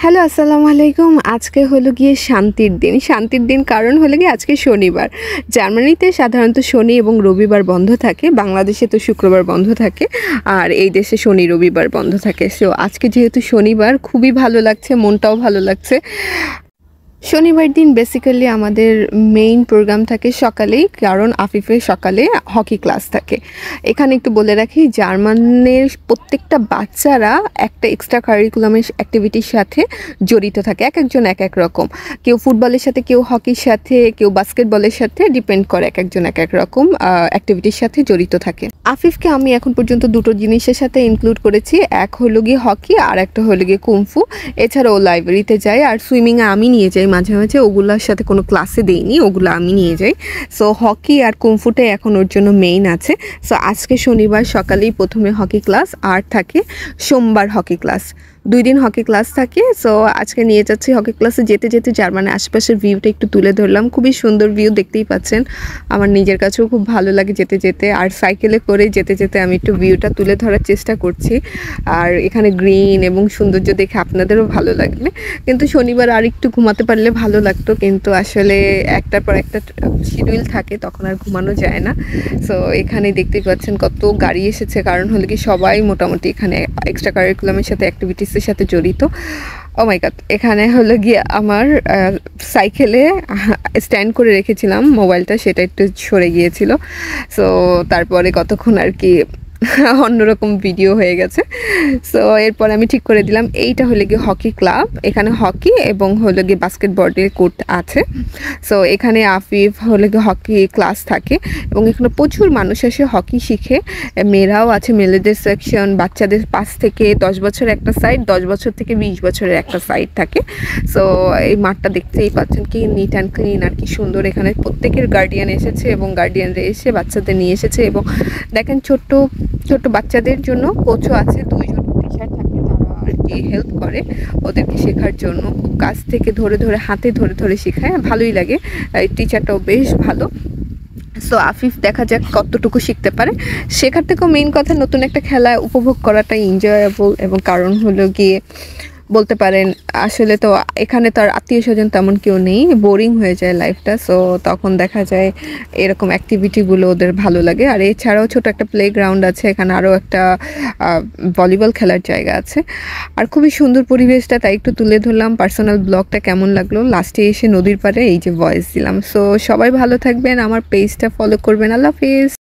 Hello, আসসালামু আলাইকুম। আজকে হলো গিয়ে শান্তির দিন। শান্তির দিন কারণ হলো গিয়ে আজকে শনিবার। জার্মানিতে সাধারণত শনি এবং রবিবার বন্ধ থাকে। বাংলাদেশে তো শুক্রবার বন্ধ থাকে। আর এই দেশে শনি, রবিবার বন্ধ থাকে। সো আজকে যেহেতু শনিবার খুবই ভালো লাগছে, মনটাও ভালো লাগছে। শনিবার দিন বেসিক্যালি আমাদের মেইন প্রোগ্রাম থাকে সকালেই, কারণ আফিফের সকালে হকি ক্লাস থাকে। এখানে একটু বলে রাখি, জার্মানের প্রত্যেকটা বাচ্চারা একটা এক্সট্রা কারিকুলামের অ্যাক্টিভিটির সাথে জড়িত থাকে, এক একজন এক এক রকম। কেউ ফুটবলের সাথে, কেউ হকির সাথে, কেউ বাস্কেটবলের সাথে, ডিপেন্ড করে এক একজন এক এক রকম অ্যাক্টিভিটির সাথে জড়িত থাকে। আফিফকে আমি এখন পর্যন্ত দুটো জিনিসের সাথে ইনক্লুড করেছি, এক হলো গিয়ে হকি আর একটা হলো গিয়ে কুমফু। এছাড়াও লাইব্রেরিতে যাই আর সুইমিংয়ে আমি নিয়ে যাই মাঝে মাঝে, ওগুলোর সাথে কোনো ক্লাসে দেইনি, ওগুলো আমি নিয়ে যাই। সো হকি আর কুমফুটাই এখন ওর জন্য মেইন আছে। সো আজকে শনিবার সকালেই প্রথমে হকি ক্লাস আর থাকে সোমবার হকি ক্লাস, 2 দিন হকি ক্লাস থাকে। সো আজকে নিয়ে যাচ্ছি হকি ক্লাসে। যেতে যেতে জার্মানের আশেপাশের ভিউটা একটু তুলে ধরলাম। খুবই সুন্দর ভিউ, দেখতেই পাচ্ছেন। আমার নিজের কাছেও খুব ভালো লাগে যেতে যেতে, আর সাইকেলে করে যেতে যেতে আমি একটু ভিউটা তুলে ধরার চেষ্টা করছি। আর এখানে গ্রিন এবং সৌন্দর্য দেখে আপনাদেরও ভালো লাগবে। কিন্তু শনিবার আর একটু ঘুমাতে পারলে ভালো লাগতো, কিন্তু আসলে একটার পর একটা শিডিউল থাকে, তখন আর ঘুমানো যায় না। সো এখানে দেখতেই পাচ্ছেন কত গাড়ি এসেছে, কারণ হলো কি সবাই মোটামুটি এখানে এক্সট্রা কারিকুলামের সাথে অ্যাক্টিভিটিসের সাথে জড়িত। ও মাই গড, এখানে হলো গিয়ে আমার সাইকেলে স্ট্যান্ড করে রেখেছিলাম মোবাইলটা, সেটা একটু সরে গিয়েছিল। সো তারপরে কতক্ষণ আর কি অন্যরকম ভিডিও হয়ে গেছে। সো এরপর আমি ঠিক করে দিলাম এইটা হলো গিয়ে হকি ক্লাব, এখানে হকি এবং হলো গিয়ে বাস্কেটবলের কোর্ট আছে। সো এখানে আফিফ হলো গিয়ে হকি ক্লাস থাকে এবং এখানে প্রচুর মানুষ এসে হকি শিখে। মেয়েরাও আছে, মেয়েদের সেকশন, বাচ্চাদের 5 থেকে 10 বছর একটা সাইড, 10 বছর থেকে 20 বছরের একটা সাইড থাকে। সো এই মাঠটা দেখতেই পাচ্ছেন কি নিট অ্যান্ড ক্লিন আর কি সুন্দর। এখানে প্রত্যেকের গার্ডিয়ান এসেছে এবং গার্ডিয়ানরা এসে বাচ্চাদের নিয়ে এসেছে। এবং দেখেন ছোট্ট ছোট্ট বাচ্চাদের জন্য কোচও আছে, 2 জন টিচার থাকে, তারা আর কি হেল্প করে ওদেরকে শেখার জন্য। খুব কাছ থেকে ধরে ধরে, হাতে ধরে ধরে শেখায়, ভালোই লাগে। এই টিচারটাও বেশ ভালো। সো আফিফ দেখা যাক কতটুকু শিখতে পারে। শেখার থেকেও মেইন কথা নতুন একটা খেলা উপভোগ করাটা এনজয়েবল। এবং কারণ হলো গিয়ে বলতে পারেন আসলে তো এখানে তো আর আত্মীয় স্বজন তেমন কেউ নেই, বোরিং হয়ে যায় লাইফটা। সো তখন দেখা যায় এরকম অ্যাক্টিভিটিগুলো ওদের ভালো লাগে। আর এছাড়াও ছোট একটা প্লেগ্রাউন্ড আছে, এখানে আরও একটা ভলিবল খেলার জায়গা আছে। আর খুবই সুন্দর পরিবেশটা, তাই একটু তুলে ধরলাম। পার্সোনাল ব্লগটা কেমন লাগলো, লাস্টে এসে নদীর পাড়ে এই যে ভয়েস দিলাম। সো সবাই ভালো থাকবেন, আমার পেজটা ফলো করবেন। আল্লাহ হাফিজ।